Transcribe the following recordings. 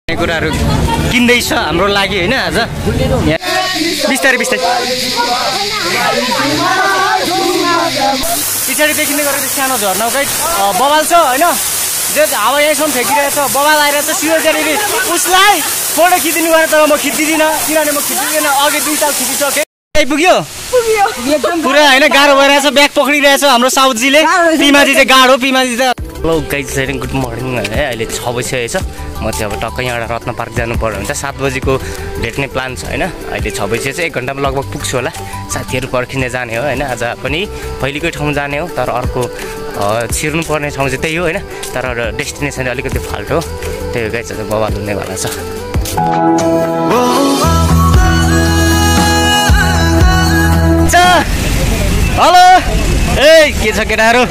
कुराहरु किन्दैछ हाम्रो लागि हैन आज बिस्तारै बिस्तारै पछाडि देखिने गरेको सानो झरना गाइड बवाल छ हैन जे हावा यहीसम्म फेकिरहेछ बवाल आइरहेछ सियोजरीले उसलाई फोटो खिचिदिनु भने तर म खिच्दिदिन किनभने म खिच्दिदिन अघि 2 ताल खिचिसके पुग्यो पुरा हैन गाह्रो भइरहेछ ब्याग पक्रिरहेछ हाम्रो साउथजीले पिमाजी चाहिँ गाह्रो पिमाजी त हेलो गाइज गुड मर्निङ है अहिले 6 बजिसकेछ म चाहिँ अब टक्कै यहाँबाट रत्न पार्क जानु पर्यो हुन्छ 7 बजेको भेट्ने प्लान छ हैन अहिले 6 बजी चाहिँ 1 घण्टामा लगभग पुग्छु होला साथीहरु पर्खिने जाने हो हैन आज पनि पहिलेकै ठाउँ जाने हो तर अर्को छिर्नु पर्ने ठाउँ चाहिँ त्यही हो हैन तर डेस्टिनेसन अलिकति फाल्टो हो त्यही हो गाइज बवाल हुने वाला छ हेलो ए के छ केटाहरु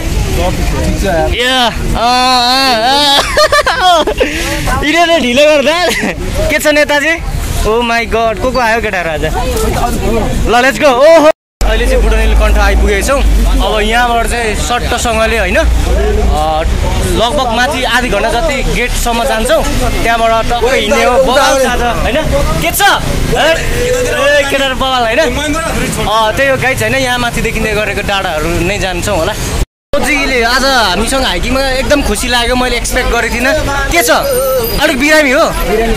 इरेले ढिलो गर्दा के छ नेताजी ओ माई गॉड को आयो केटाहरु आज ल लेट्स गो ओहो अहिले चाहिँ बुढानील कण्ठ आइपुगेको छौं अब यहाँबाट चाहिँ सट्टसँगले हैन लगभग माथि आधी घण्टा जति गेटसम्म जान्छौं त्यहाँबाट टक्कै हिँड्ने हो बवाल छ हैन के छ ए केटाहरु बवाल हैन त्यही हो गाइज हैन यहाँ माथि देखिँदै गरेको डाँडाहरु नै जान्छौं होला जिले आज हामीसँग हाइकिङमा एकदम खुसी लाग्यो मैले एक्सपेक्ट गरेको थिइनँ के छ अलिक बिरामी हो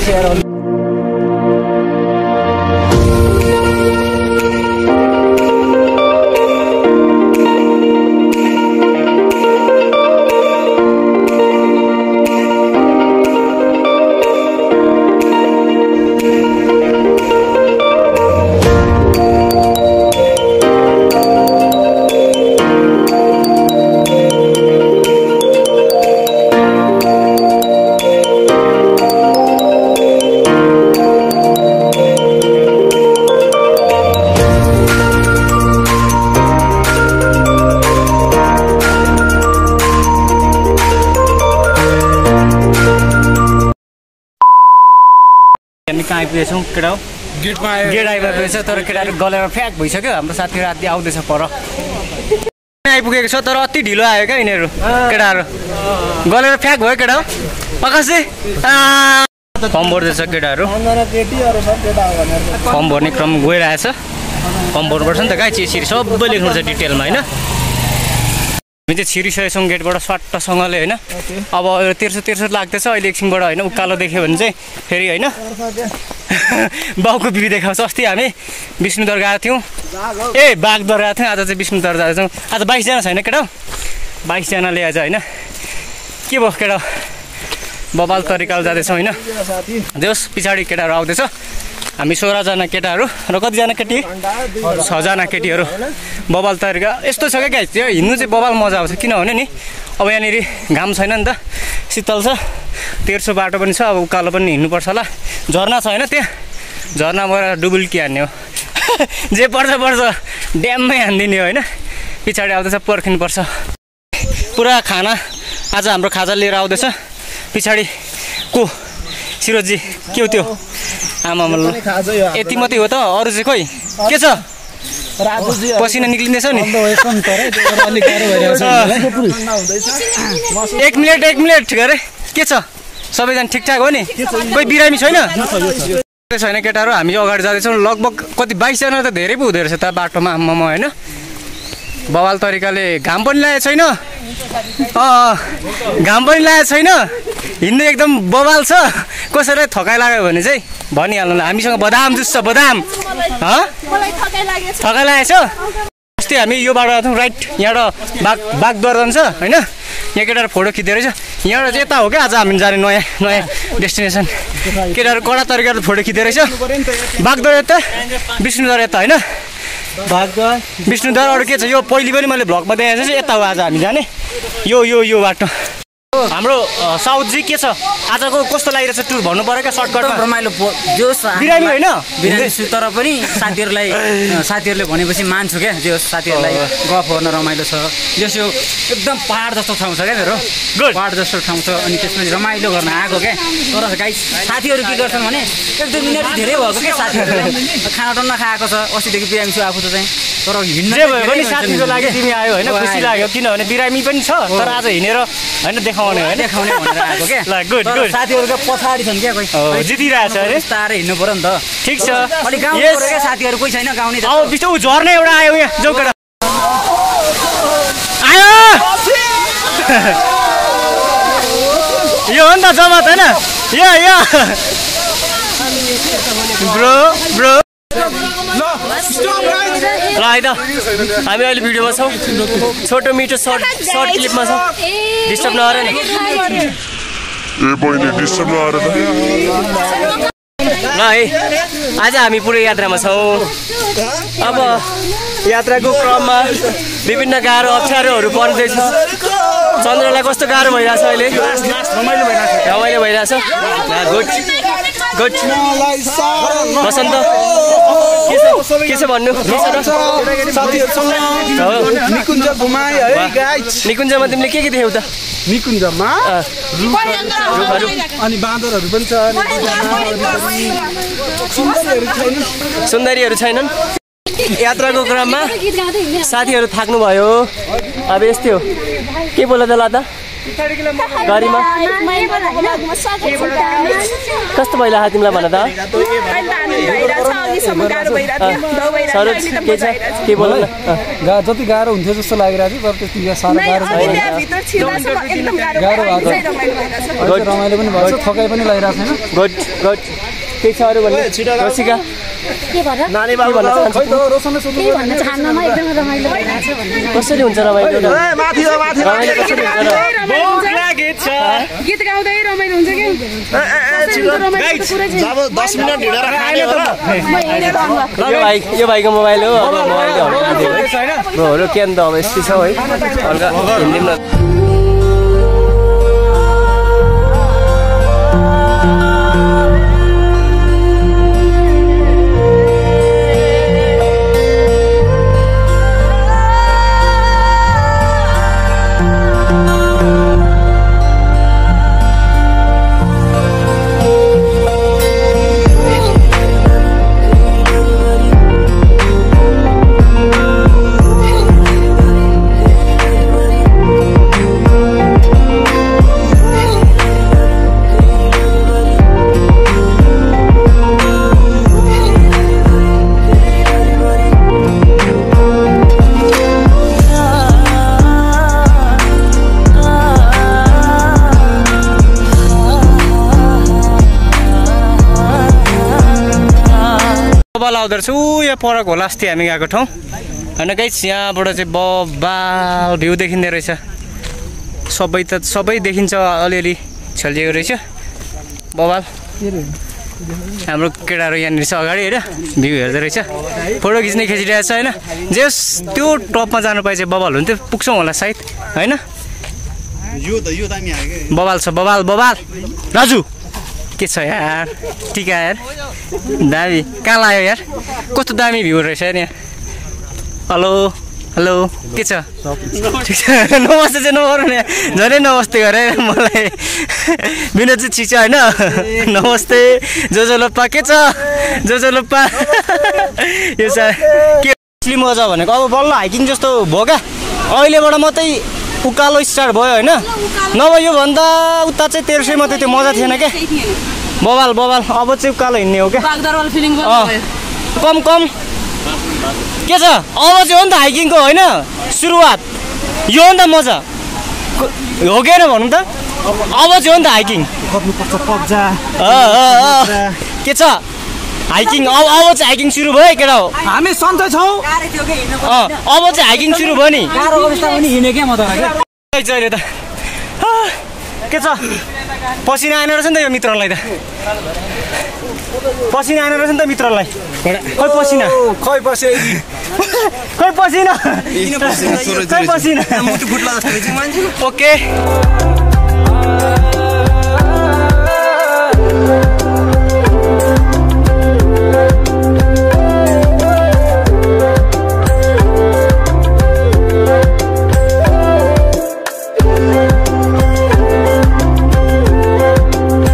आइपुगेछौँ केटा हो गेट आइपुगेछ तर केटाहरु गलेर फ्याक भइसक्यो हाम्रो साथीहरु आदि आउँदैछ पर आइपुगेको छ तर अति ढिलो आयो क्या यिनीहरु केटाहरु गलेर फ्याक भयो केटा हो पकासे फर्म भर्दैछ केटाहरु फर्म भर्ने क्रम गइरहेछ फर्म भर्नुपर्छ नि त गाइस यसरी सबै लेख्नु छ डिटेलमा हैन हामी चाहिँ छिरिसकेछौँ गेटबाट सट्टसँगले हैन अब तेर्सो लाग्दैछ अहिले एकछिनबाट हैन उकालो देख्यो भने चाहिँ फेरि हैन बाउको बिबी देखाउँछ अस्ति हामी विष्णुदर गएको थियौँ ए बागदर गएको थियौँ आज चाहिँ विष्णुदर जाँदैछौँ आज 22 जना छैन केटा 22 जनाले आज हैन के भयो केटा बबाल तरिकाले जाँदैछौँ हैन जोस पछाडि केटाहरु आउँदैछ हामी 16 जना केटाहरु र कतिजना केटी 6 जना केटीहरु बबाल तरिका यस्तो छ क्या गाइस हिँड्नु चाहिँ बबाल मजा आउँछ किनभने नि अब यहाँनिर घाम छैन नि त शीतल छ तेर्सो बाटो पनि छ अब उकालो पनि हिँड्नुपर्छ होला झरना छ हैन त्यहाँ झरना गएर डुबुल्की हान्ने हो जे पर्छ ड्याममै हान्दिने हो हैन पछाडि आउँदैछ पर्खिनुपर्छ पुरा खाना आज हाम्रो खाजा लिएर आउँदैछ पछाडि को सिरोजी के हो त्यो आमामा यति मात्रै हो त अरु चाहिँ खोइ के छ पसिना निक्लिँदैछ नि 1 मिनेट गरे के छ सबैजना ठिकठाक हो नि कोही बिरामी छैन केटाहरु हामी अगाडि जाँदैछौँ लगभग कति 22 जना त धेरै पो हुँदो रहेछ त बाटोमा आम्मामा हैन बवाल तरिकाले घाम पनि लागेको छैन घाम पनि लागेको छैन हिँड्नु एकदम बवाल छ कसैलाई थकाइ लाग्यो भने चाहिँ भनिहाल्नु ल हामीसँग बदाम जुस छ बदाम थकाइ लागेछ अस्ति हामी यो बाटो आउँथ्यौँ राइट यहाँबाट बागद्वार जान्छ हैन यहाँ केटाहरु फोटो खिच्दै रहेछ यहाँबाट चाहिँ यता हो क्या आज हामी जाने नयाँ डेस्टिनेसन केटाहरु कडा तरिकाले फोटो खिच्दै रहेछ बागद्वार यता विष्णुद्वार यता हैन विष्णुद्वार अरू के छ यो पहिले पनि मैले भ्लगमा देखाएको छु यता हो आज हामी जाने यो बाटो हाम्रो साउथजी के छ आजको कस्तो लागिरहेछ टुर भन्नु पर्यो क्या सर्टकटमा रमाइलो जोस बिरामी हैन बिरामी छु तर पनि साथीहरुले भनेपछि मान्छु क्या जो साथीहरुलाई गफ गर्न रमाइलो छ जसो एकदम पहाड जस्तो ठाउँ छ क्या मेरो गुड पहाड जस्तो ठाउँ छ अनि त्यसपछि रमाइलो गर्न आएको क्या तर गाइस साथीहरु के गर्छन् भने 1-2 मिनेट धेरै भएको क्या साथीहरुले खाना टन्न खाएको छ अस्तिदेखि बिरामी छु आफू त चाहिँ तर हिँड्न जे भयो पनि साथीको लागि तिमी आयो होइन खुसी लाग्यो किनभने बिरामी पनि छ तर आज हिँडेर होइन देखाउने होइन देखाउने भनेर आएको के ल गुड गुड साथीहरुको पछाडी छन् क्या कोही जितिरहेछ अरे बिस्तारै हिँड्नु पर्यो नि त ठिक छ अलि गाउँ पर्यो क्या साथीहरु कोही छैन गाउने औ बिस्तारै उ झर्ने एउटा आयो यहाँ जाऊ केटा आयो यो हो नि त जमात होइन यो ब्रो ब्रो ल है त हामी अहिले भिडियोमा छौँ छोटो मिठो सर्ट क्लिपमा छौँ डिस्टर्ब नगरेन ल है आज हामी पुरै यात्रामा छौँ अब यात्राको क्रममा विभिन्न गाह्रो अप्ठ्यारोहरू पर्दैछ चन्द्रलाई कस्तो गाह्रो भइरहेछ अहिले रमाइलो भइरहेछ गुड गुड बसन्त के छ भन्नु निकुञ्जमा तिमीले के देख्यौ त निकुञ्जमा अनि बाँदरहरू पनि छ सुन्दरीहरू छैनन् यात्राको क्रममा साथीहरू थाक्नुभयो अब यस्तै हो के बोला त ल त गाडीमा कस्तो भइरहेको तिमीलाई भन त सरोज के छ के बोल न जति गाह्रो हुन्थ्यो जस्तो लागिरहेको थियो तर त्यति साह्रो गाह्रो रमाइलो पनि भएको छ थकाइ पनि लागिरहेको छैन गुड गुड के छ अरू भन्ने रसिका नानी बाबु भन्न कसरी हुन्छ रमाइलो गीत गाउँदै रमाइलो हुन्छ कि यो भाइको मोबाइल हो अब मोबाइल के अन्त अब यस्तै छ है हल्का हिँड्दिउँ न आउँदो रहेछ यहाँ परक होला अस्ति हामी गएको ठाउँ होइन गाइस यहाँबाट चाहिँ बबाल भ्यू देखिँदो रहेछ सबै देखिन्छ अलिअलि छेलिएको रहेछ बबाल हाम्रो केटाहरू यहाँनिर छ अगाडि होइन भ्यू हेर्दो रहेछ फोटो खिच्ने खिचिरहेको छ होइन जेस त्यो टपमा जानु पाए चाहिँ बबाल हुन्थ्यो पुग्छौँ होला सायद होइन बबाल छ बबाल राजु के छ यार टिका यार दामी कहाँ लाग्यो यार कस्तो दामी भ्यू रहेछ यहाँ हेलो हेलो के छ ठिक छ नमस्ते चाहिँ नगरौँ न झनै नमस्ते गरे मलाई विनोद चाहिँ ठिक छ होइन नमस्ते जोजोलोप्पा के छ जोजोलोप्पा यो छ के असली मजा भनेको अब बल्ल हाइकिङ जस्तो भयो क्या अहिलेबाट मात्रै उकालो स्टार्ट भयो होइन नभए योभन्दा उता चाहिँ 1300 मात्रै त्यो मजा थिएन क्या बबाल अब चाहिँ उकालो हिँड्ने हो क्या कम के छ अब चाहिँ हो नि त हाइकिङको होइन सुरुवात यो हो नि त मजा हो कि होइन भनौँ त अब चाहिँ हो नि त हाइकिङ के छ हाइकिङ अब चाहिँ हाइकिङ सुरु भयो है केटा हो हामी सन्चै छौँ अब चाहिँ हाइकिङ सुरु भयो नि हिँड्ने क्या म त अहिले त के छ पसिना आएन रहेछ नि त यो मित्रलाई त पसिना आएन रहेछ नि त मित्रलाई खै पसिना ओके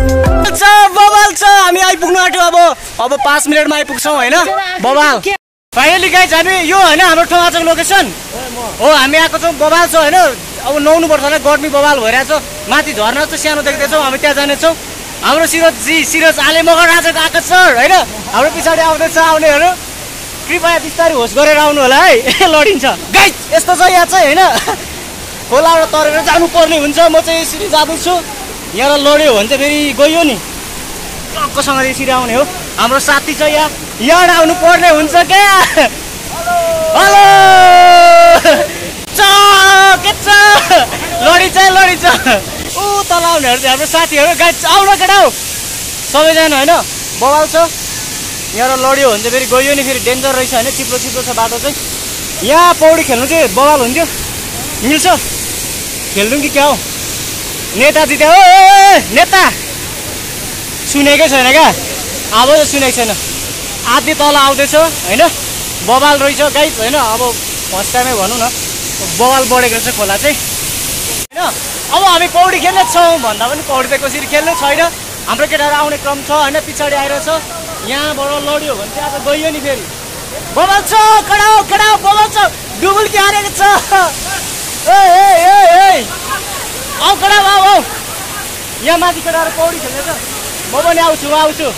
हामी आइपुग्नु आँट्यो अब 5 मिनटमा आइपुग्छौँ होइन बबाल फाइनली गाइज हामी यो होइन हाम्रो ठाउँ आजको लोकेसन हो हामी आएको छौँ बबाल छ होइन अब नुहाउनु पर्छ होला गर्मी बबाल भइरहेछ माथि झर्ना जस्तो सानो देख्दैछौँ हामी त्यहाँ जानेछौँ हाम्रो सिरज आले मगर आजको आएको छ होइन हाम्रो पछाडि आउँदैछ आउनेहरू कृपया बिस्तारै होस गरेर आउनु होला है लडिन्छ गाइज यस्तो छ यहाँ चाहिँ होइन खोलाबाट तरेर जानुपर्ने हुन्छ म चाहिँ यसरी जाँदैछु यहाँ लड्यो भने चाहिँ फेरि गयो नि टक्कसँग यसरी आउने हो हाम्रो साथी छ यहाँ आउनु पर्ने हुन्छ क्या हेलो के छ लडिन्छ ऊ तल आउनेहरू चाहिँ हाम्रो साथीहरू गाइज आउन केटा हो सबैजना होइन बवाल छ यहाँ लड्यो भने चाहिँ फेरि गयो नि फेरि डेन्जर रहेछ होइन चिप्लो छ बाटो चाहिँ यहाँ पौडी खेल्नु चाहिँ बवाल हुन्थ्यो मिल्छ खेल्नु कि क्या हो नेताजी त्यहाँ हो नेता सुनेकै छैन क्या अब चाहिँ सुनेको छैन आधी तल आउँदैछ होइन बवाल रहेछ गाइज होइन अब फर्स्ट टाइमै भनौँ न बवाल बढेको रहेछ खोला चाहिँ होइन अब हामी पौडी खेल्नेछौँ भन्दा पनि पौडी त कसरी खेल्नु छैन हाम्रो केटाहरू आउने क्रम छ होइन पछाडि आइरहेछ यहाँबाट लड्यो भने चाहिँ आज गयो नि फेरि बवाल छ कडा बवाल छ डुबुल्की हारेको छ आऊ कडा आऊ यहाँ माथि केटाहरू पौडी खेल्दैछ म पनि आउँछु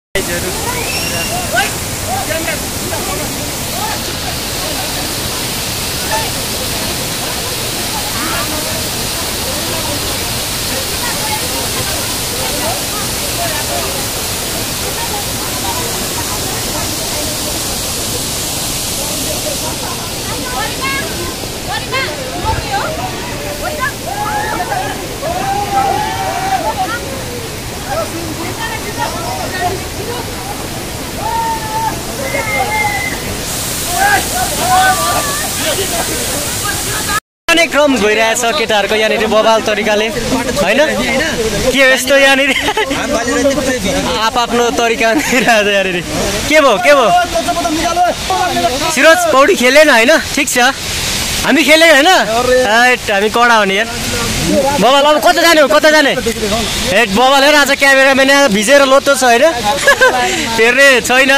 क्रम गइरहेछ केटाहरूको यहाँनिर बवाल तरिकाले होइन के हो यस्तो यहाँनिर आफ्नो तरिका यहाँनिर के भयो सिरोज पौडी खेलेन होइन ठिक छ हामी खेलेको होइन हामी कडा हो नि यार बवाल अब कता जाने हेड बवाल हेर आज क्यामेराम्यान भिजेर लोतो छ होइन फेर्ने छैन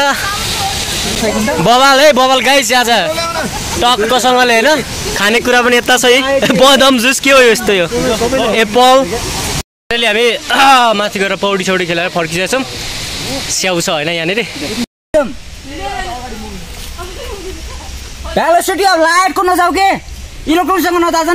बवाल गाइस आज टक्कसँगले होइन खानेकुरा पनि यता छ है बदाम जुस के हो यस्तो यो एप्पल अहिले हामी माथि गएर पौडी खेलेर फर्किँदैछौँ स्याउ छ होइन यहाँनिर भ्यालोसिटी अब लाइटको नजाऊ के इलेक्ट्रोनसँग नजाँदैन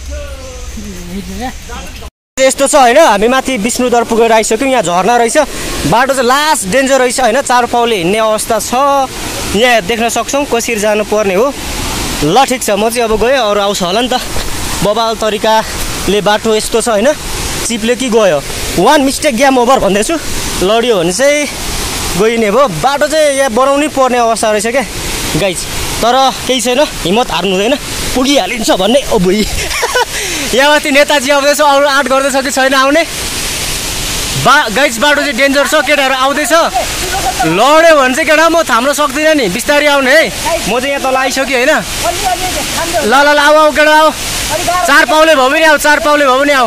यस्तो छ होइन हामी माथि विष्णुदर पुगेर आइसक्यौँ यहाँ झर्ना रहेछ बाटो चाहिँ लास्ट डेन्जर रहेछ होइन 4 पाउले हिँड्ने अवस्था छ यहाँ देख्न सक्छौँ कसरी जानुपर्ने हो ल ठिक छ म चाहिँ अब गएँ अरू आउँछ होला नि त बवाल तरिकाले बाटो यस्तो छ होइन चिप्ले कि गयो 1 मिस्टेक गेम ओभर भन्दैछु लड्यो भने चाहिँ गइने भयो बाटो चाहिँ यहाँ बनाउनै पर्ने अवस्था रहेछ क्या गाइज तर केही छैन हिम्मत हार्नु हुँदैन पुगिहालिन्छ भन्ने ओ भुइ यहाँ माथि नेताजी आउँदैछ अरू आँट गर्दैछ कि छैन आउने गाइज बाटो चाहिँ डेन्जर छ केटाहरू आउँदैछ लड्यो भने चाहिँ केटा म थाम्न सक्दिनँ नि बिस्तारै आउने है म चाहिँ यहाँ तल आइसकेँ होइन ल आऊ केटा आऊ 4 पाउले भयो भने आऊ 4 पाउले भयो भने आऊ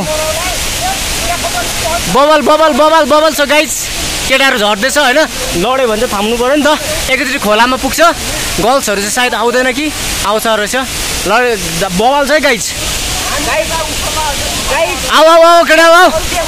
बबल छ गाइज केटाहरू झर्दैछ होइन लड्यो भने चाहिँ थाम्नु पऱ्यो नि त एकैचोटि खोलामा पुग्छ गर्ल्सहरू चाहिँ सायद आउँदैन कि आउँछ रहेछ ल बवाल छ है गाइज आऊ केटा आऊ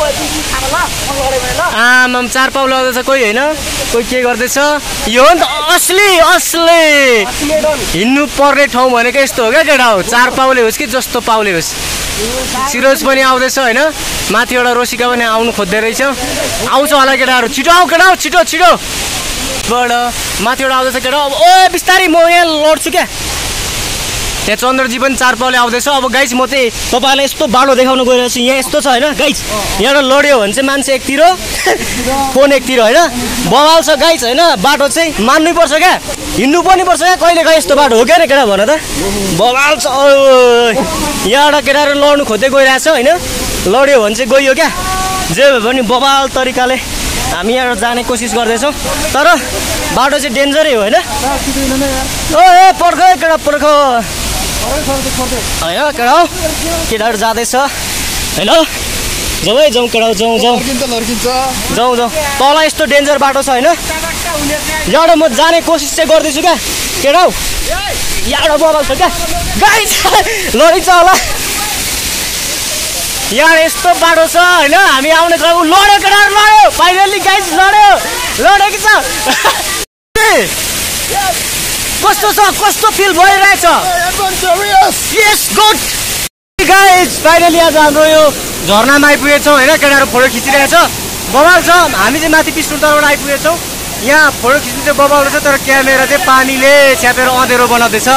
आमाम 4 पाउले आउँदैछ कोही होइन कोही के गर्दैछ यो हो नि त असली हिँड्नु पर्ने ठाउँ भनेको यस्तो हो क्या केटा हो 4 पाउले होस् कि जस्तो पाउले होस् सिरोज पनि आउँदैछ होइन माथि एउटा रोसिका पनि आउनु खोज्दै रहेछ आउँछ होला केटाहरू छिटो आऊ केटा हो छिटो बड माथिबाट आउँदैछ केटा अब ओ बिस्तारै म यहाँ लड्छु क्या त्यहाँ चन्द्रजी पनि 4 पाउले आउँदैछ अब गाइज म चाहिँ तपाईँलाई यस्तो बाटो देखाउन गइरहेको छु यहाँ यस्तो छ होइन गाइज यहाँ लड्यो भने चाहिँ मान्छे एकतिर फोन एकतिर होइन बवाल छ गाइज होइन बाटो चाहिँ मान्नै पर्छ क्या हिँड्नु पनि पर्छ क्या कहिले काहीँ यस्तो बाटो हो क्या रे केटा भन त बवाल छ यहाँबाट केटाहरू लड्नु खोज्दै गइरहेछ होइन लड्यो भने चाहिँ गइयो क्या जे भए पनि बवाल तरिकाले हामी यहाँ जाने कोसिस गर्दैछौँ तर बाटो चाहिँ डेन्जरै हो होइन ओ पर्ख केटा पर्ख होइन केटा हो केटाहरू जाँदैछ होइन जाउँ केटा जाउँ तल यस्तो डेन्जर बाटो छ होइन यहाँबाट म जाने कोसिस चाहिँ गर्दैछु क्या केटा हौ यहाँबाट बबाल छ क्या गाइस लडिन्छ होला यहाँ यस्तो बाटो छ होइन हामी आउने क्रम लड्यो केटाहरू लड्यो फाइनली गाइस लड्यो कि छ कस्तो छ कस्तो फिल भइरहेछ यस गुड गाइस फाइनली आज हाम्रो यो झरनामा आइपुगेछौँ होइन केटाहरू फोटो खिचिरहेछ बबाल छ हामी चाहिँ माथि पिस्टुल तलबाट आइपुगेछौँ यहाँ फोटो खिच्नु चाहिँ बबाल रहेछ तर क्यामेरा चाहिँ पानीले छ्यापेर अँधेरो बनाउँदैछ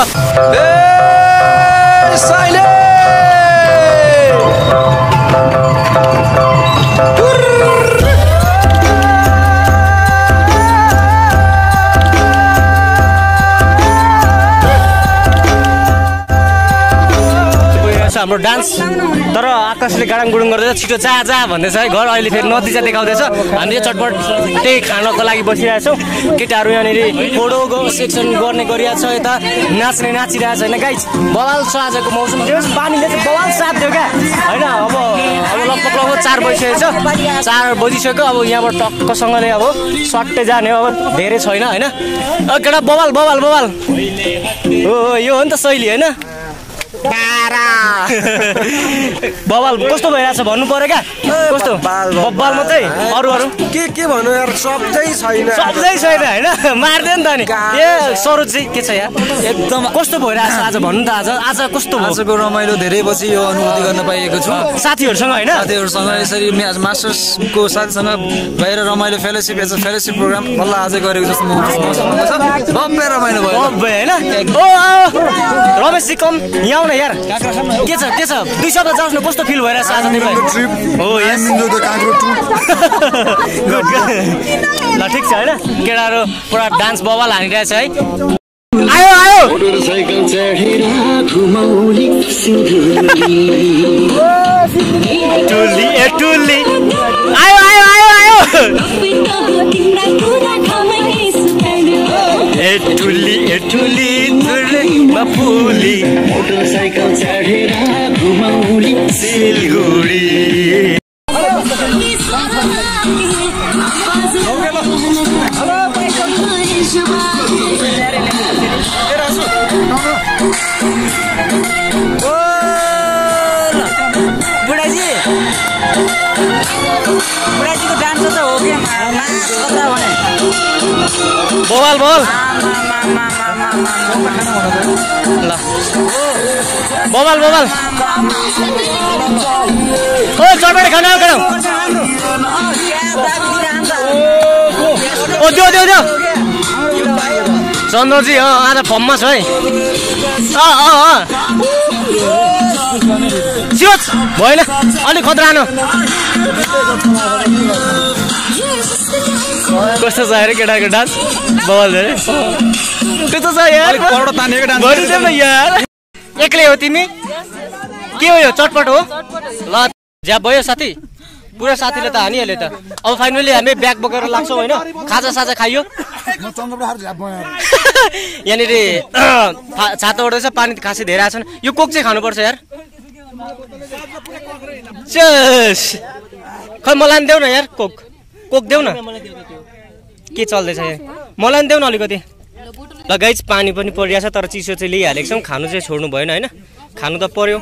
हाम्रो डान्स तर आकाशले गाडाङ गुडुङ गर्दैछ छिटो जा भन्दैछ है घर अहिले फेरि नतिजा देखाउँदैछ हामी चाहिँ चटपट त्यही खानको लागि बसिरहेछौँ केटाहरू यहाँनिर फोटो सेक्सन गर्ने गरिरहेछ यता नाच्ने नाचिरहेछ होइन गाइस बवाल छ आजको मौसम पानीले चाहिँ बवाल साथ दियो क्या होइन अब लगभग 4 बजिसकेको छ 4 बजिसक्यो अब यहाँबाट टक्कसँगले अब सट्टै जाने अब धेरै छैन होइन केटा बवाल हो यो हो नि त शैली होइन बवाल कस्तो भइरहेछ भन्नु पर्यो क्या कस्तो बवाल मात्रै अरू के भन्नु यार सबै छैन होइन मार्दै नि त नि ए सरोज चाहिँ के छ यार एकदम कस्तो भइरहेछ आज भन्नु त आज कस्तो भयो आजको रमाइलो धेरै पछि यो अनुभूति गर्न पाइएको छु साथीहरूसँग होइन साथीहरूसँग यसरी मास्टर्सको साथीसँग बाहिर रमाइलो फेलोसिप प्रोग्राम बल्ल आजै गरेको जस्तो महसुस छ भव्य रमाइलो भयो होइन ओ रमेश जी कम यहाँ आउन यार के छ 2 शब्द जाउँ कस्तो फिल भइरहेछ आज तिमीलाई हो यस ल ठिक छ होइन केटाहरू पुरा डान्स बवाल हानिरहेछ है आयो मोटरसाइकल चढेर घुमाउली टुल्ली आयो ठुली बापुली मोटरसाइकल चढेर घुमाउली सिलगुडी बुढाजीको डान्स त हो कि भने बवाल ल बवाल ओ चटपट खाना ओ देऊ चन्द्रजी आज फर्ममा छ है सियोच भएन अलिक खतरा न कस्तो छ अरे केटाको डान्स बवाल धेरै त्यस्तो छ यार यार एक्लै हो तिमी के हो यो चटपट हो ल ज्याप भयो साथी पुरा साथीले त हानिहाल्यो त अब फाइनली हामी ब्याग बोकेर लाग्छौँ होइन खाजा खाइयो यहाँनिर छाता उठ्दैछ पानी खासै धेरै आएको छैन यो कोक चाहिँ खानुपर्छ यार खै मलाई देऊ न यार कोक देऊ न के चल्दैछ यहाँ मलाई देऊ न अलिकति ल गाइस पानी पनि परिरहेछ तर चिसो चाहिँ लिइहालेको छौँ खानु चाहिँ छोड्नु भएन होइन खानु त पर्यो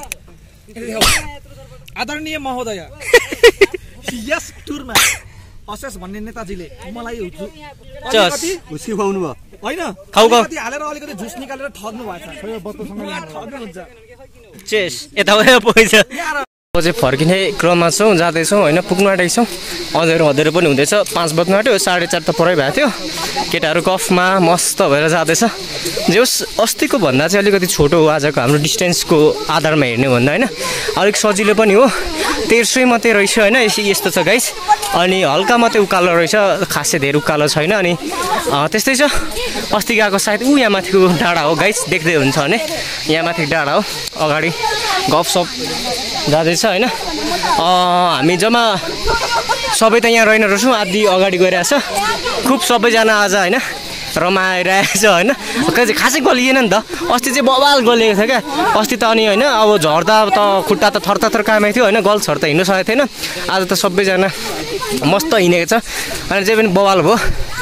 आदरणीय महोदय यस टुरमा अशेष भन्ने नेताजीले मलाई खुसी खुवाउनु भयो होइन खाऊ हालेर अलिकति जुस निकालेर ठग्नु भएको चेस यता पैसा चाहिँ फर्किने क्रममा छौँ जाँदैछौँ होइन पुग्नु आँटेको छौँ अँधेरो पनि हुँदैछ 5 बज्नु आँट्यो 4:30 त परै भएको थियो केटाहरू गफमा मस्त भएर जाँदैछ जे होस् अस्तिको भन्दा चाहिँ अलिकति छोटो हो आजको हाम्रो डिस्टेन्सको आधारमा हेर्ने भन्दा होइन अलिक सजिलो पनि हो 1300 मात्रै रहेछ होइन यस्तो छ गाइस अनि हल्का मात्रै उकालो रहेछ खासै धेरै उकालो छैन अनि त्यस्तै छ अस्ति गएको सायद यहाँ माथिको डाँडा हो गाइस देख्दै हुन्छ भने यहाँ माथि डाँडा हो अगाडि गफसप जाँदैछ होइन हामी जम्मा सबै त यहाँ रहेन रहेछौँ आदि अगाडि गइरहेछ खुब सबैजना आज होइन रमाइरहेछ होइन खासै गलिएन नि त अस्ति चाहिँ बवाल गलिएको थियो क्या अस्ति त अनि होइन अब झर्दा त खुट्टा त थर कामेको थियो होइन गल्छहरू त हिँड्नु सकेको थिएन आज त सबैजना मस्त हिँडेको छ अनि चाहिँ पनि बवाल भयो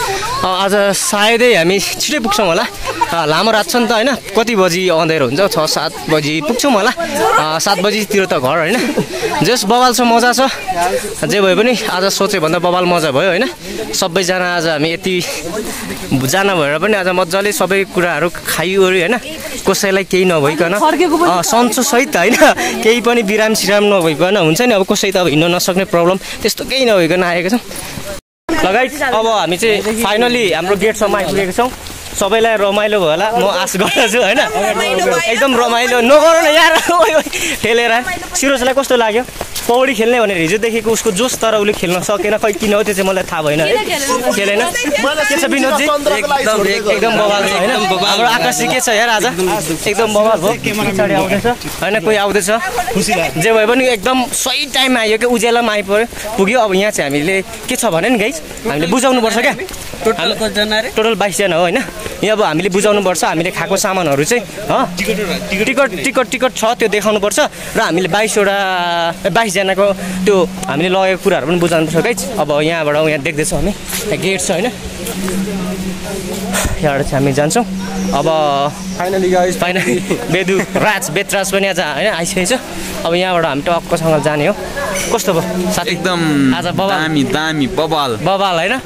आज सायदै हामी छिटै पुग्छौँ होला लामो रात छ नि त होइन कति बजी अँधेरो हुन्छ 6-7 बजी पुग्छौँ होला 7 बजीतिर त घर होइन जस बवाल छ मजा छ जे भए पनि आज सोचे भन्दा बवाल मजा भयो होइन सबैजना आज हामी यति जाना भएर पनि आज मजाले सबै कुराहरू खाइओर्यो होइन कसैलाई केही नभइकन सन्चो सहित होइन केही पनि बिराम सिराम नभइकन हुन्छ नि अब कसै त अब हिँड्न नसक्ने प्रब्लम त्यस्तो केही नभइकन आएको छौँ लगाइ अब हामी चाहिँ फाइनली हाम्रो गेटसम्म आइपुगेको छौँ सबैलाई रमाइलो भयो होला म आश गर्दछु होइन एकदम रमाइलो नगर न यार ठेलेर सिरोजलाई कस्तो लाग्यो पौडी खेल्ने भनेर हिजोदेखिको उसको जोस तर उसले खेल्न सकेन खै किन हो त्यो चाहिँ मलाई थाहा भएन है खेलेन के छ विनोदजी एकदम बवाल छ होइन हाम्रो आकाशी के छ यार आज एकदम बवाल भयो पछाडि आउँदैछ होइन कोही आउँदैछ जे भए पनि एकदम सही टाइममा आयो कि उज्यालोमा आइपुग्यो पुग्यो अब यहाँ चाहिँ हामीले के छ भने नि गाइस हामीले बुझाउनुपर्छ क्या टोटल 22 जना हो होइन यहाँ अब हामीले बुझाउनुपर्छ हामीले खाएको सामानहरू चाहिँ टिकट छ त्यो देखाउनुपर्छ र हामीले 22 जनाको त्यो हामीले लगेको कुराहरू पनि बुझाउनुपर्छ गाइस अब यहाँबाट यहाँ देख्दैछौँ हामी गेट छ होइन यहाँबाट चाहिँ हामी जान्छौँ अब फाइनली बेतराज पनि आज होइन आइसकेको छ अब यहाँबाट हामी टक्कसँग जाने हो कस्तो भयो साथी एकदम आज दामी बवाल होइन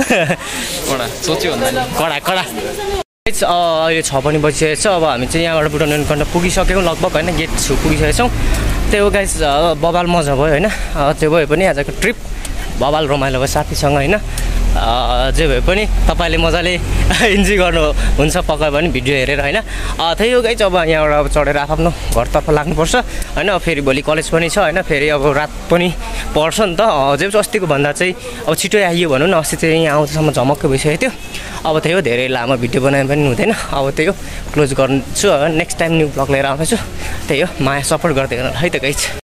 कडा अहिले 6 पनि बजिसकेको छ अब हामी चाहिँ यहाँबाट बुटन कन्ट पुगिसक्यौँ लगभग होइन गेट छु पुगिसकेको छौँ त्यही हो गाइस बवाल मजा भयो होइन त्यो भए पनि आजको ट्रिप बवाल रमाइलो भयो साथीसँग होइन जे भए पनि तपाईँले मजाले इन्जोय गर्नुहुन्छ पक्का पनि भिडियो हेरेर होइन त्यही हो गाइस अब यहाँबाट अब चढेर आफ्नो घरतर्फ लाग्नुपर्छ होइन फेरि भोलि कलेज पनि छ होइन फेरि अब रात पनि पर्छ नि त जे अस्तिको भन्दा चाहिँ अब छिटो आइयो भनौँ न अस्ति चाहिँ यहाँ आउँदासम्म झमक्कै भइसकेको थियो अब त्यही हो धेरै लामो भिडियो बनाए पनि हुँदैन अब त्यही हो क्लोज गर्छु नेक्स्ट टाइम न्यू ब्लग लिएर आउँदैछु त्यही हो माया सपोर्ट गर्दै गर्नु है त गाइस